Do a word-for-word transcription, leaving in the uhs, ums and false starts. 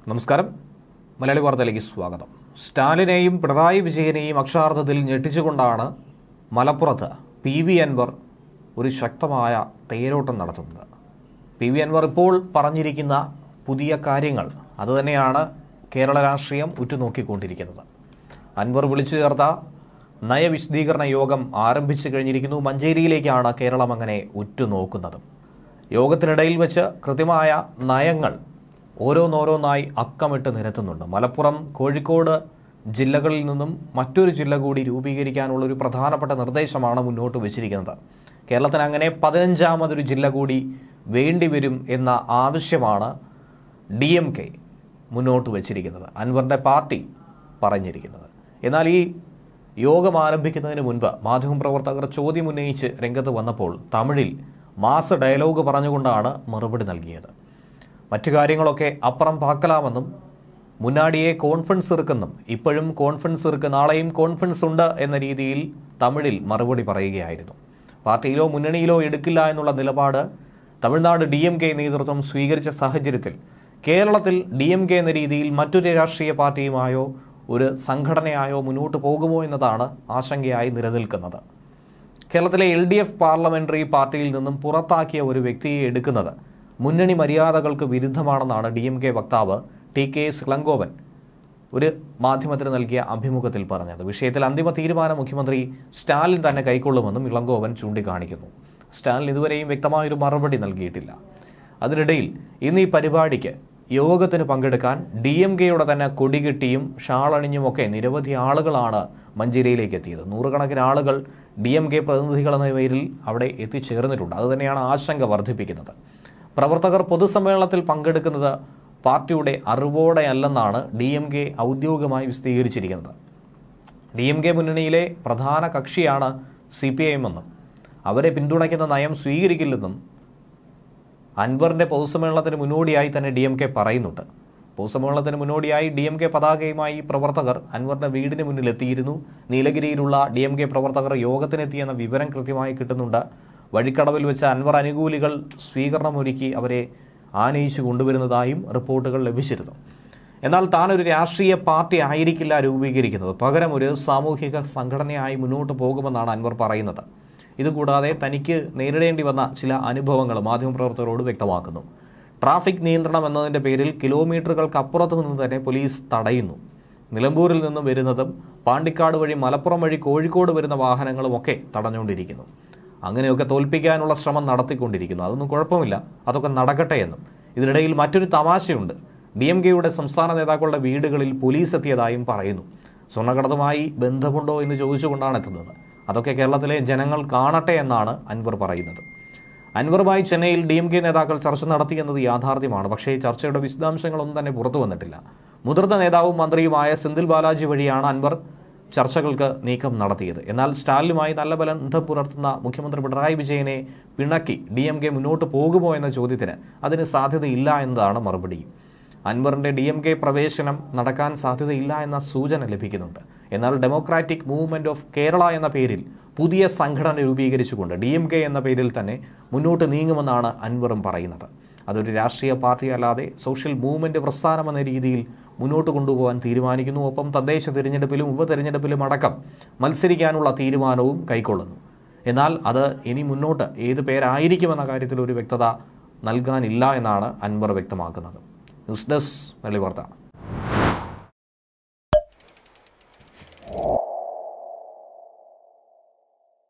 നമസ്കാരം. മലയാളി വാർത്തയിലേക്ക് സ്വാഗതം. സ്റ്റാലിനെയും പിണറായി വിജയനെയും അക്ഷരാർത്ഥത്തിൽ ഞെട്ടിച്ചുകൊണ്ടാണ് മലപ്പുറത്ത് പി വി അൻവർ ഒരു ശക്തമായ തേരോട്ടം നടത്തുന്നത്. പി വി അൻവർ ഇപ്പോൾ പറഞ്ഞിരിക്കുന്ന പുതിയ കാര്യങ്ങൾ അതുതന്നെയാണ് കേരള രാഷ്ട്രീയം ഉറ്റുനോക്കിക്കൊണ്ടിരിക്കുന്നത്. അൻവർ വിളിച്ചു ചേർത്ത നയവിശദീകരണ യോഗം ആരംഭിച്ചു കഴിഞ്ഞിരിക്കുന്നു. മഞ്ചേരിയിലേക്കാണ് കേരളം അങ്ങനെ ഉറ്റുനോക്കുന്നത്. യോഗത്തിനിടയിൽ വെച്ച് കൃത്യമായ നയങ്ങൾ ഓരോന്നോരോന്നായി അക്കമിട്ട് നിരത്തുന്നുണ്ട്. മലപ്പുറം, കോഴിക്കോട് ജില്ലകളിൽ നിന്നും മറ്റൊരു ജില്ല കൂടി രൂപീകരിക്കാനുള്ള ഒരു പ്രധാനപ്പെട്ട നിർദ്ദേശമാണ് മുന്നോട്ട് വച്ചിരിക്കുന്നത്. കേരളത്തിന് അങ്ങനെ പതിനഞ്ചാമതൊരു ജില്ല കൂടി വേണ്ടിവരും എന്ന ആവശ്യമാണ് ഡി എം കെ മുന്നോട്ട് വച്ചിരിക്കുന്നത്, അൻവറിൻ്റെ പാർട്ടി പറഞ്ഞിരിക്കുന്നത്. എന്നാൽ ഈ യോഗം ആരംഭിക്കുന്നതിന് മുൻപ് മാധ്യമപ്രവർത്തകർ ചോദ്യമുന്നയിച്ച് രംഗത്ത് വന്നപ്പോൾ തമിഴിൽ മാസ് ഡയലോഗ് പറഞ്ഞുകൊണ്ടാണ് മറുപടി നൽകിയത്. മറ്റു കാര്യങ്ങളൊക്കെ അപ്പുറം പാക്കലാമെന്നും മുന്നാടിയെ കോൺഫറൻസ് ഇറക്കുന്നും ഇപ്പോഴും കോൺഫറൻസ് ഇറക്ക് നാളെയും കോൺഫറൻസ് ഉണ്ട് എന്ന രീതിയിൽ തമിഴിൽ മറുപടി പറയുകയായിരുന്നു. പാർട്ടിയിലോ മുന്നണിയിലോ എടുക്കില്ല എന്നുള്ള നിലപാട് തമിഴ്നാട് ഡി എം കെ നേതൃത്വം സ്വീകരിച്ച സാഹചര്യത്തിൽ കേരളത്തിൽ ഡി എം കെ എന്ന രീതിയിൽ മറ്റൊരു രാഷ്ട്രീയ പാർട്ടിയുമായോ ഒരു സംഘടനയായോ മുന്നോട്ട് പോകുമോ എന്നതാണ് ആശങ്കയായി നിലനിൽക്കുന്നത്. കേരളത്തിലെ എൽ ഡി എഫ് പാർലമെന്ററി പാർട്ടിയിൽ നിന്നും പുറത്താക്കിയ ഒരു വ്യക്തിയെ എടുക്കുന്നത് മുന്നണി മര്യാദകൾക്ക് വിരുദ്ധമാണെന്നാണ് ഡി എം കെ വക്താവ് ടി കെ എസ് ഇളങ്കോവൻ ഒരു മാധ്യമത്തിന് നൽകിയ അഭിമുഖത്തിൽ പറഞ്ഞത്. വിഷയത്തിൽ അന്തിമ തീരുമാനം മുഖ്യമന്ത്രി സ്റ്റാലിൻ തന്നെ കൈക്കൊള്ളുമെന്നും ഇളങ്കോവൻ ചൂണ്ടിക്കാണിക്കുന്നു. സ്റ്റാലിൻ ഇതുവരെയും വ്യക്തമായൊരു മറുപടി നൽകിയിട്ടില്ല. അതിനിടയിൽ ഇന്ന് ഈ പരിപാടിക്ക് യോഗത്തിന് പങ്കെടുക്കാൻ ഡി എം കെയുടെ തന്നെ കൊടികെട്ടിയും ഷാളണിഞ്ഞുമൊക്കെ നിരവധി ആളുകളാണ് മഞ്ചേരിയിലേക്ക് എത്തിയത്. നൂറുകണക്കിന് ആളുകൾ ഡി എം കെ പ്രതിനിധികൾ എന്ന പേരിൽ അവിടെ എത്തിച്ചേർന്നിട്ടുണ്ട്. അതുതന്നെയാണ് ആശങ്ക വർദ്ധിപ്പിക്കുന്നത്. പ്രവർത്തകർ പൊതുസമ്മേളനത്തിൽ പങ്കെടുക്കുന്നത് പാർട്ടിയുടെ അറിവോടെയല്ലെന്നാണ് ഡി എം കെ ഔദ്യോഗികമായി വിശദീകരിച്ചിരിക്കുന്നത്. ഡി എം കെ മുന്നണിയിലെ പ്രധാന കക്ഷിയാണ് സി പി ഐ എം എന്നും അവരെ പിന്തുണയ്ക്കുന്ന നയം സ്വീകരിക്കില്ലെന്നും അൻവറിൻ്റെ പൊതുസമ്മേളനത്തിന് മുന്നോടിയായി തന്നെ ഡി എം കെ പറയുന്നുണ്ട്. പൊതുസമ്മേളനത്തിന് മുന്നോടിയായി ഡി എം കെ പതാകയുമായി പ്രവർത്തകർ അൻവറിന്റെ വീടിന് മുന്നിലെത്തിയിരുന്നു. നീലഗിരിയിലുള്ള ഡി എം കെ പ്രവർത്തകർ യോഗത്തിനെത്തിയെന്ന വിവരം കൃത്യമായി കിട്ടുന്നുണ്ട്. വഴിക്കടവിൽ വെച്ച് അൻവർ അനുകൂലികൾ സ്വീകരണമൊരുക്കി അവരെ ആനയിച്ചു കൊണ്ടുവരുന്നതായും റിപ്പോർട്ടുകൾ ലഭിച്ചിരുന്നു. എന്നാൽ താൻ ഒരു രാഷ്ട്രീയ പാർട്ടി ആയിരിക്കില്ല രൂപീകരിക്കുന്നത്, പകരം ഒരു സാമൂഹിക സംഘടനയായി മുന്നോട്ട് പോകുമെന്നാണ് അൻവർ പറയുന്നത്. ഇതുകൂടാതെ തനിക്ക് നേരിടേണ്ടി വന്ന ചില അനുഭവങ്ങൾ മാധ്യമപ്രവർത്തകരോട് വ്യക്തമാക്കുന്നു. ട്രാഫിക് നിയന്ത്രണം എന്നതിൻ്റെ പേരിൽ കിലോമീറ്ററുകൾക്കപ്പുറത്തു നിന്ന് തന്നെ പോലീസ് തടയുന്നു. നിലമ്പൂരിൽ നിന്നും വരുന്നതും പാണ്ടിക്കാട് വഴി മലപ്പുറം വഴി കോഴിക്കോട് വരുന്ന വാഹനങ്ങളുമൊക്കെ തടഞ്ഞുകൊണ്ടിരിക്കുന്നു. അങ്ങനെയൊക്കെ തോൽപ്പിക്കാനുള്ള ശ്രമം നടത്തിക്കൊണ്ടിരിക്കുന്നു. അതൊന്നും കുഴപ്പമില്ല, അതൊക്കെ നടക്കട്ടെ എന്നും. ഇതിനിടയിൽ മറ്റൊരു തമാശയുണ്ട്. ഡി എം കെയുടെ സംസ്ഥാന നേതാക്കളുടെ വീടുകളിൽ പോലീസ് എത്തിയതായും പറയുന്നു. സ്വർണ്ണക്കടത്തുമായി ബന്ധമുണ്ടോ എന്ന് ചോദിച്ചുകൊണ്ടാണ് എത്തുന്നത്. അതൊക്കെ കേരളത്തിലെ ജനങ്ങൾ കാണട്ടെ എന്നാണ് അൻവർ പറയുന്നത്. അൻവറുമായി ചെന്നൈയിൽ ഡി എം കെ നേതാക്കൾ ചർച്ച നടത്തിയെന്നത് യാഥാർത്ഥ്യമാണ്. പക്ഷേ ചർച്ചയുടെ വിശദാംശങ്ങളൊന്നും തന്നെ പുറത്തു വന്നിട്ടില്ല. മുതിർന്ന നേതാവും മന്ത്രിയുമായ സെന്തിൽ ബാലാജി വഴിയാണ് അൻവർ ചർച്ചകൾക്ക് നീക്കം നടത്തിയത്. എന്നാൽ സ്റ്റാലിനുമായി നല്ല ബന്ധം പുലർത്തുന്ന മുഖ്യമന്ത്രി പിണറായി വിജയനെ പിണക്കി ഡി എം കെ മുന്നോട്ട് പോകുമോ എന്ന ചോദ്യത്തിന് അതിന് സാധ്യതയില്ല എന്നതാണ് മറുപടി. അൻവറിന്റെ ഡി എം കെ പ്രവേശനം നടക്കാൻ സാധ്യതയില്ല എന്ന സൂചന ലഭിക്കുന്നുണ്ട്. എന്നാൽ ഡെമോക്രാറ്റിക് മൂവ്മെന്റ് ഓഫ് കേരള എന്ന പേരിൽ പുതിയ സംഘടന രൂപീകരിച്ചുകൊണ്ട് ഡി എം കെ എന്ന പേരിൽ തന്നെ മുന്നോട്ട് നീങ്ങുമെന്നാണ് അൻവറും പറയുന്നത്. അതൊരു രാഷ്ട്രീയ പാർട്ടി അല്ലാതെ സോഷ്യൽ മൂവ്മെന്റ് പ്രസ്ഥാനം എന്ന രീതിയിൽ മുന്നോട്ട് കൊണ്ടുപോകാൻ തീരുമാനിക്കുന്നു. ഒപ്പം തദ്ദേശ തിരഞ്ഞെടുപ്പിലും ഉപതെരഞ്ഞെടുപ്പിലും അടക്കം മത്സരിക്കാനുള്ള തീരുമാനവും കൈക്കൊള്ളുന്നു. എന്നാൽ അത് ഇനി മുന്നോട്ട് ഏത് പേരായിരിക്കുമെന്ന കാര്യത്തിൽ ഒരു വ്യക്തത നൽകാനില്ല എന്നാണ് അൻവർ വ്യക്തമാക്കുന്നത്. ന്യൂസ് ഡെസ്ക് മലയാളി വാർത്ത.